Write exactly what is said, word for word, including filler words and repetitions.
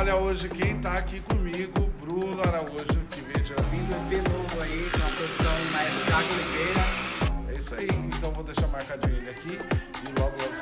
Olha, hoje quem tá aqui comigo, Bruno Araújo, que veio de Vindo de novo aí com a produção Maestro Thiago Oliveira. É isso aí, então vou deixar marcadinho ele aqui e logo logo